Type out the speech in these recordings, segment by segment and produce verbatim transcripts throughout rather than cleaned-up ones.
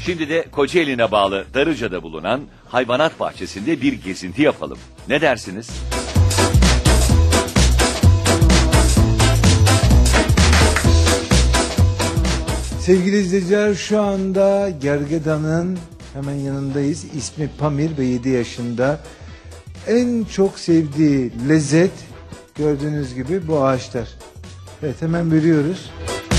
Şimdi de Kocaeli'ne bağlı Darıca'da bulunan hayvanat bahçesinde bir gezinti yapalım. Ne dersiniz? Sevgili izleyiciler, şu anda gergedanın hemen yanındayız. İsmi Pamir ve yedi yaşında. En çok sevdiği lezzet gördüğünüz gibi bu ağaçlar. Evet, hemen veriyoruz.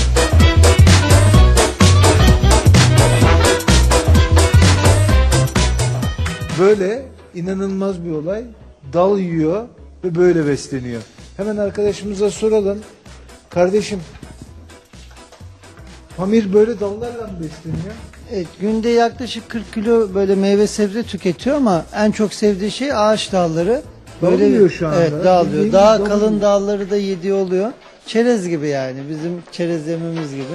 Böyle inanılmaz bir olay. Dal yiyor ve böyle besleniyor. Hemen arkadaşımıza soralım. Kardeşim, Pamir böyle dallarla mı besleniyor? Evet, günde yaklaşık kırk kilo böyle meyve sebze tüketiyor ama en çok sevdiği şey ağaç dalları. Böyle Dağılıyor şu anda. Evet, dağılıyor. Bildiğimiz Daha dağılıyor. kalın dalları da yediği oluyor. Çerez gibi yani, bizim çerez yememiz gibi.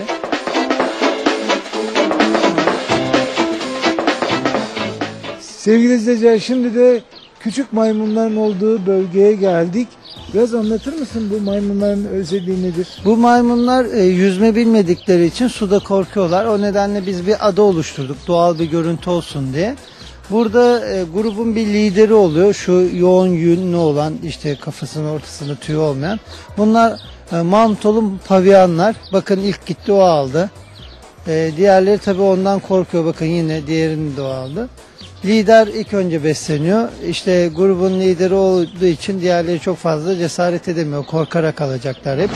Sevgili izleyiciler, şimdi de küçük maymunların olduğu bölgeye geldik. Biraz anlatır mısın, bu maymunların özelliği nedir? Bu maymunlar e, yüzme bilmedikleri için suda korkuyorlar. O nedenle biz bir ada oluşturduk, doğal bir görüntü olsun diye. Burada e, grubun bir lideri oluyor. Şu yoğun yünlü olan, işte kafasının ortasında tüy olmayan. Bunlar e, mantolu pavianlar. Bakın ilk gitti, o aldı. E, diğerleri tabii ondan korkuyor. Bakın yine diğerini de o aldı. Lider ilk önce besleniyor. İşte grubun lideri olduğu için diğerleri çok fazla cesaret edemiyor. Korkarak alacaklar hep.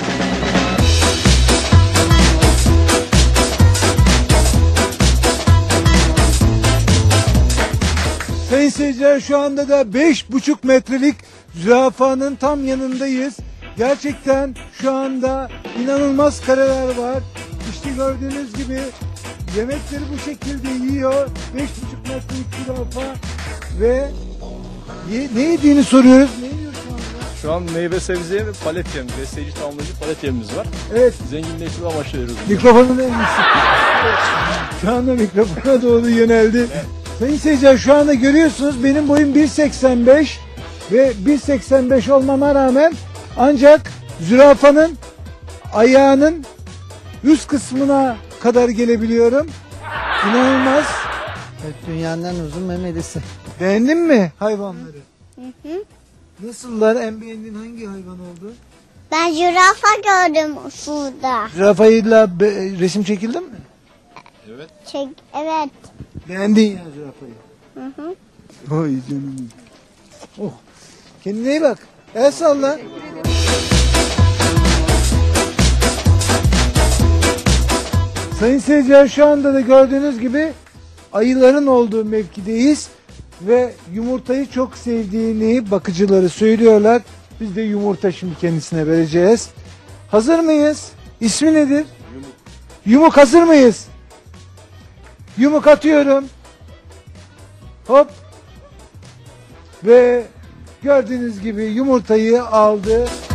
Sayın seyirciler, şu anda da beş buçuk metrelik zürafanın tam yanındayız. Gerçekten şu anda inanılmaz kareler var. İşte gördüğünüz gibi yemekleri bu şekilde yiyor. Beş buçuk metrelik zürafa ve ye- ne yediğini soruyoruz. Ne yiyor şu anda? Şu an meyve sebze ve palet yem, besleyici tamamlayıcı palet yemimiz var. Evet, Zenginleştirme amaçlı veriyoruz. mikrofonun en iyisi. Şu anda mikrofona doğru yöneldi. Sayın seyirciler, şu anda görüyorsunuz benim boyum bir seksen beş ve bir seksen beş olmama rağmen ancak zürafanın ayağının üst kısmına kadar gelebiliyorum. İnanılmaz. Evet, dünyanın en uzun memelisi. Beğendin mi hayvanları? Hı hı. Nasıllar? En beğendiğin hangi hayvan oldu? Ben zürafa gördüm şurada. Zürafayla be- resim çekildin mi? Çek, evet. Beğendin ya zürafayı. Hı hı. Oy canım. Oh. Kendine iyi bak. El salla. Sayın seyirciler, şu anda da gördüğünüz gibi ayıların olduğu mevkideyiz ve yumurtayı çok sevdiğini bakıcıları söylüyorlar. Biz de yumurta şimdi kendisine vereceğiz. Hazır mıyız? İsmi nedir? Yumuk. Yumuk, hazır mıyız? Yumuk atıyorum. Hop. Ve gördüğünüz gibi yumurtayı aldı.